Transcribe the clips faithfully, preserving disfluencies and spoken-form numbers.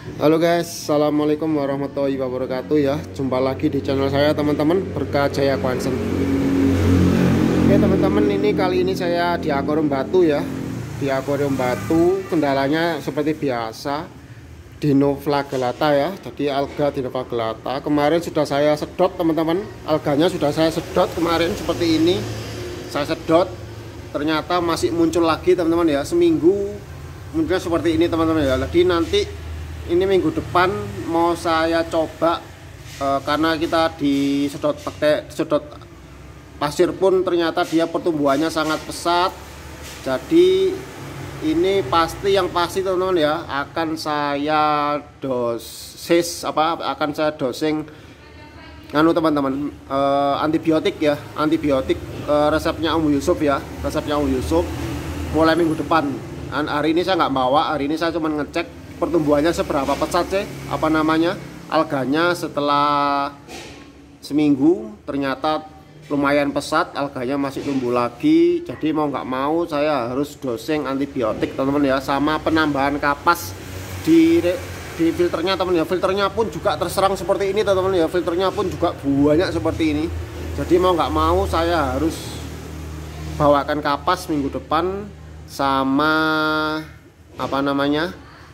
Halo guys, assalamualaikum warahmatullahi wabarakatuh ya. Jumpa lagi di channel saya teman-teman, Berkah Jaya Aquarium. Oke teman-teman, ini kali ini saya di akuarium batu ya. Di akuarium batu, kendalanya seperti biasa, Dinoflagellata ya. Jadi alga Dinoflagellata. Kemarin sudah saya sedot teman-teman, alganya sudah saya sedot kemarin seperti ini. Saya sedot, ternyata masih muncul lagi teman-teman ya. Seminggu munculnya seperti ini teman-teman ya. Jadi nanti ini minggu depan mau saya coba e, karena kita disedot pakai sedot pasir pun ternyata dia pertumbuhannya sangat pesat. Jadi ini pasti yang pasti teman-teman ya, akan saya dosis apa akan saya dosing anu teman-teman e, antibiotik ya, antibiotik e, resepnya Om Yusuf ya, resepnya Om Yusuf mulai minggu depan. Dan hari ini saya nggak bawa, hari ini saya cuma ngecek pertumbuhannya seberapa pesat sih apa namanya alganya. Setelah seminggu ternyata lumayan pesat, alganya masih tumbuh lagi. Jadi mau nggak mau saya harus dosing antibiotik teman-teman ya, sama penambahan kapas di di filternya teman ya. Filternya pun juga terserang seperti ini teman-teman ya, filternya pun juga banyak seperti ini. Jadi mau nggak mau saya harus bawakan kapas minggu depan sama apa namanya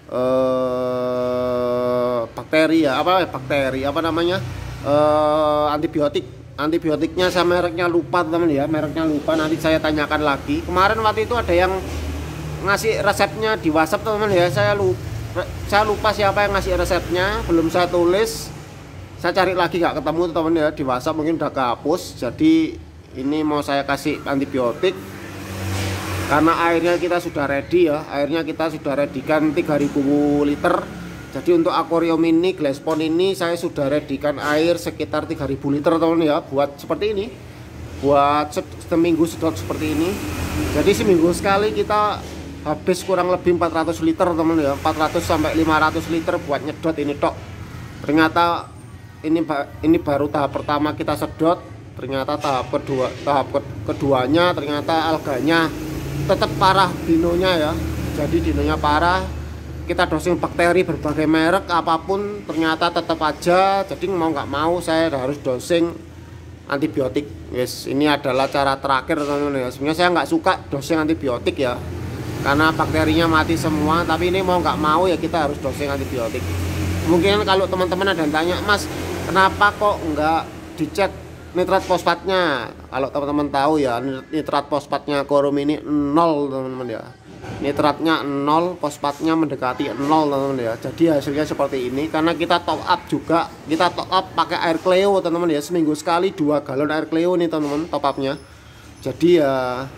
eh, bakteri ya, apa bakteri apa namanya eh, antibiotik. Antibiotiknya saya mereknya lupa teman ya, mereknya lupa, nanti saya tanyakan lagi. Kemarin waktu itu ada yang ngasih resepnya di WhatsApp teman ya, saya lupa saya lupa siapa yang ngasih resepnya, belum saya tulis. Saya cari lagi nggak ketemu teman ya, di WhatsApp mungkin udah kehapus. Jadi ini mau saya kasih antibiotik karena airnya kita sudah ready ya, airnya kita sudah ready kan tiga ribu liter. Jadi untuk akuarium ini, glass pond ini saya sudah ready kan air sekitar tiga ribu liter teman ya, buat seperti ini, buat seminggu sedot seperti ini. Jadi seminggu sekali kita habis kurang lebih empat ratus liter teman ya, empat ratus sampai lima ratus liter buat nyedot ini tok. Ternyata ini ini baru tahap pertama kita sedot, ternyata tahap kedua tahap keduanya ternyata alganya tetap parah dinonya ya. Jadi dinonya parah, kita dosing bakteri berbagai merek apapun ternyata tetap aja. Jadi mau nggak mau saya harus dosing antibiotik. Yes, ini adalah cara terakhir teman-teman ya. Sebenarnya saya nggak suka dosing antibiotik ya, karena bakterinya mati semua. Tapi ini mau nggak mau ya kita harus dosing antibiotik. Mungkin kalau teman-teman ada yang tanya, Mas kenapa kok nggak dicek nitrat fosfatnya? Kalau teman-teman tahu ya, nitrat fosfatnya akuarium ini nol teman-teman ya, nitratnya nol, fosfatnya mendekati nol teman-teman ya. Jadi hasilnya seperti ini karena kita top up juga, kita top up pakai air Cleo teman-teman ya, seminggu sekali dua galon air Cleo nih teman-teman top upnya. Jadi ya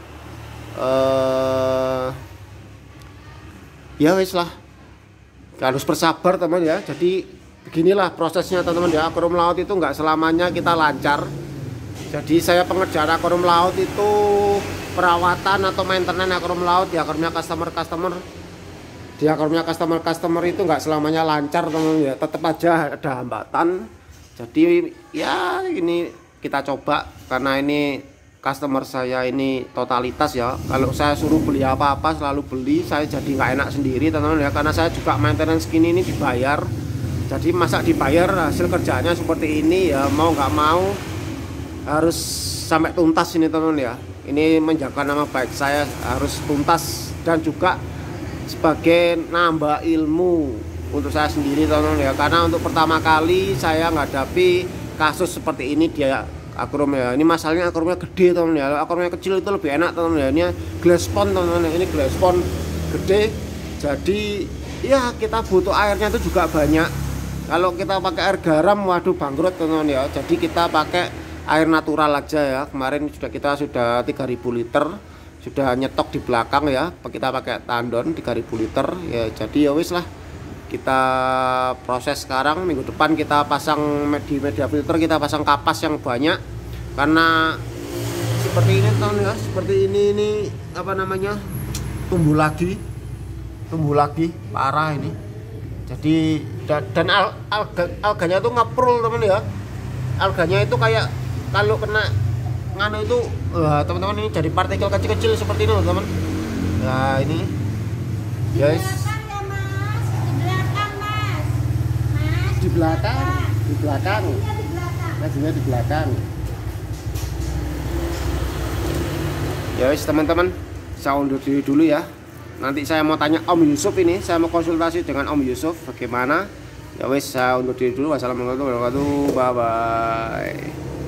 eh, ya wis lah, harus bersabar teman ya. Jadi beginilah prosesnya teman-teman ya. Akuarium laut itu nggak selamanya kita lancar. Jadi saya pengerjaan akuarium laut itu perawatan atau maintenance akuarium laut di akuariumnya customer-customer, di akuariumnya customer-customer itu nggak selamanya lancar teman-teman ya. Tetap aja ada hambatan. Jadi ya ini kita coba, karena ini customer saya ini totalitas ya. Kalau saya suruh beli apa-apa selalu beli, saya jadi nggak enak sendiri teman-teman ya, karena saya juga maintenance gini ini dibayar. Jadi masa dibayar hasil kerjanya seperti ini ya, mau nggak mau harus sampai tuntas ini teman ya. Ini menjaga nama baik saya, harus tuntas, dan juga sebagai nambah ilmu untuk saya sendiri teman ya. Karena untuk pertama kali saya menghadapi kasus seperti ini dia akuarium ya. Ini masalahnya akuariumnya gede teman ya. Akuariumnya kecil itu lebih enak teman ya. Ini glass pond teman ya. Ini glass pond gede. Jadi ya kita butuh airnya itu juga banyak. Kalau kita pakai air garam, waduh bangkrut teman-teman ya. Jadi kita pakai air natural aja ya. Kemarin sudah kita sudah tiga ribu liter, sudah nyetok di belakang ya. Kita pakai tandon tiga ribu liter ya. Jadi ya wis lah, kita proses sekarang. Minggu depan kita pasang di media filter, kita pasang kapas yang banyak. Karena seperti ini teman ya, seperti ini ini apa namanya? tumbuh lagi. Tumbuh lagi parah ini. Jadi dan, dan al, alga, alganya itu ngeprul teman ya. Alganya itu kayak kalau kena nganu itu uh, teman-teman, ini jadi partikel kecil-kecil seperti ini loh teman. Nah ini guys, belakang, di belakang. Ngajinya di belakang. Ya wis teman-teman, saya undur diri dulu ya. Nanti saya mau tanya Om Yusuf ini, saya mau konsultasi dengan Om Yusuf bagaimana. Ya wis, saya undur diri dulu. Wassalamualaikum warahmatullahi wabarakatuh. Bye bye.